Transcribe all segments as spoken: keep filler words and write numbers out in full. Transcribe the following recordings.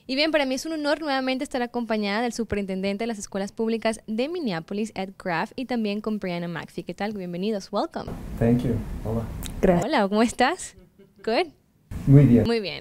Y bien, para mí es un honor nuevamente estar acompañada del superintendente de las escuelas públicas de Minneapolis, Ed Graff, y también con Brianna McPhee. ¿Qué tal? Bienvenidos. Welcome. Thank you. Hola. Gracias. Hola, ¿cómo estás? Good. Muy bien. Muy bien.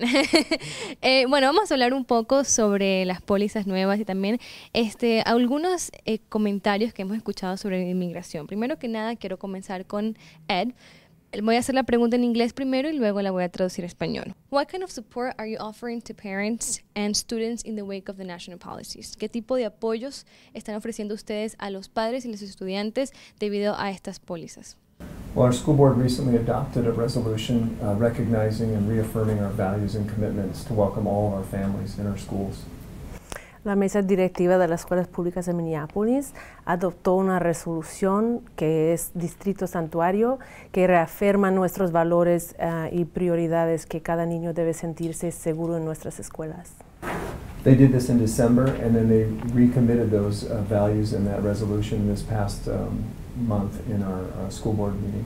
eh, bueno, vamos a hablar un poco sobre las pólizas nuevas y también este, algunos eh, comentarios que hemos escuchado sobre la inmigración. Primero que nada, quiero comenzar con Ed. Voy a hacer la pregunta en inglés primero y luego la voy a traducir a español. What kind of support are you offering to parents and students in the wake of the national policies? ¿Qué tipo de apoyos están ofreciendo ustedes a los padres y los estudiantes debido a estas pólizas? Well, our school board recently adopted a resolution uh, recognizing and reaffirming our values and commitments to welcome all of our families in our schools. La mesa directiva de las escuelas públicas de Minneapolis adoptó una resolución que es Distrito Santuario, que reafirma nuestros valores uh, y prioridades, que cada niño debe sentirse seguro en nuestras escuelas. They did this in December, and then they recommitted those uh, values in that resolution this past um, month in our uh, school board meeting.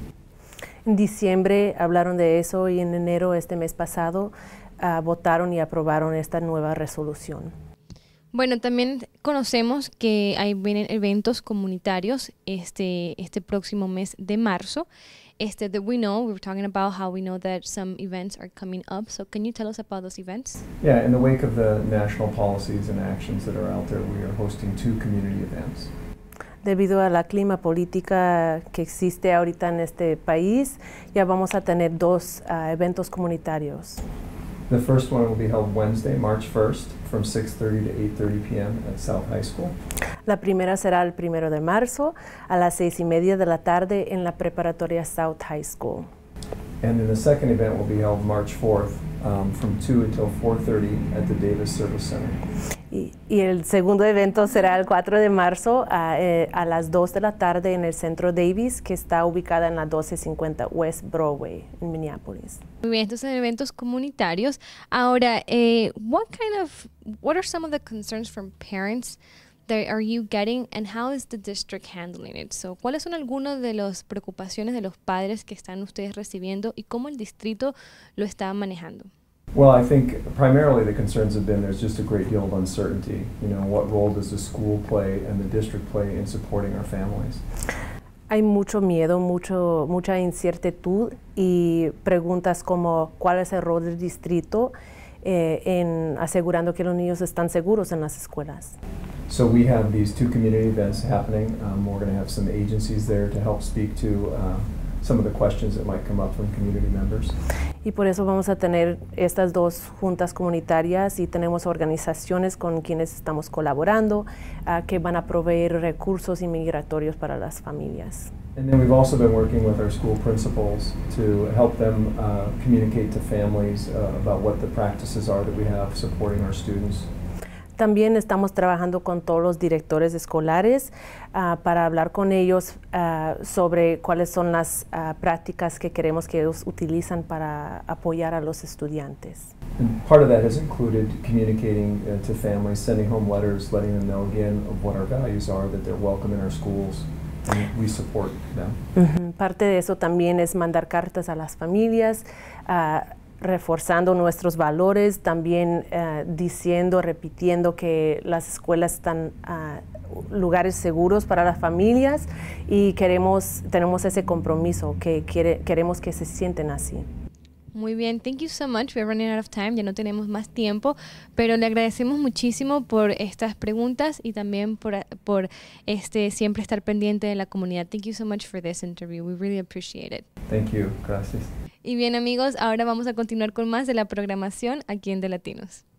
En diciembre hablaron de eso y en enero, este mes pasado, uh, votaron y aprobaron esta nueva resolución. Bueno, también conocemos que hay vienen eventos comunitarios este este próximo mes de marzo. Este that we know, we were talking about how we know that some events are coming up. So can you tell us about those events? Yeah, in the wake of the national policies and actions that are out there, we are hosting two community events. Debido a la clima política que existe ahorita en este país, ya vamos a tener dos uh, eventos comunitarios. The first one will be held Wednesday, March first, from six thirty to eight thirty p m at South High School. La primera será el primero de marzo a las seis y media de la tarde en la preparatoria South High School. And then the second event will be held March fourth, um, from two until four thirty at the Davis Service Center. Y, y el segundo evento será el cuatro de marzo a, eh, a las dos de la tarde en el Centro Davis, que está ubicada en la doce cincuenta West Broadway en Minneapolis. Muy bien, estos son eventos comunitarios. Ahora, eh, what kind of, what are some of the concerns from parents that are you getting, and how is the district handling it? So, ¿cuáles son algunas de las preocupaciones de los padres que están ustedes recibiendo y cómo el distrito lo está manejando? Well, I think primarily the concerns have been there's just a great deal of uncertainty. You know, what role does the school play and the district play in supporting our families? Hay mucho miedo, mucho, mucha incertidumbre y preguntas como cuál es el rol del distrito eh, en asegurando que los niños están seguros en las escuelas. So we have these two community events happening. Um, we're going to have some agencies there to help speak to uh, some of the questions that might come up from community members. Y por eso vamos a tener estas dos juntas comunitarias y tenemos organizaciones con quienes estamos colaborando uh, que van a proveer recursos inmigratorios para las familias. And then we've also been working with our school principals to help them uh, communicate to families uh, about what the practices are that we have supporting our students. También estamos trabajando con todos los directores escolares uh, para hablar con ellos uh, sobre cuáles son las uh, prácticas que queremos que ellos utilizan para apoyar a los estudiantes. And part of that has included communicating uh, to families, sending home letters, letting them know again of what our values are, that they're welcome in our schools, and we support them. Uh-huh. Parte de eso también es mandar cartas a las familias, uh, reforzando nuestros valores, también uh, diciendo, repitiendo que las escuelas están uh, lugares seguros para las familias y queremos, tenemos ese compromiso que quiere, queremos que se sienten así. Muy bien, thank you so much. We're running out of time, ya no tenemos más tiempo, pero le agradecemos muchísimo por estas preguntas y también por, por este siempre estar pendiente de la comunidad. Thank you so much for this interview. We really appreciate it. Thank you. Gracias. Y bien, amigos, ahora vamos a continuar con más de la programación aquí en De Latinos.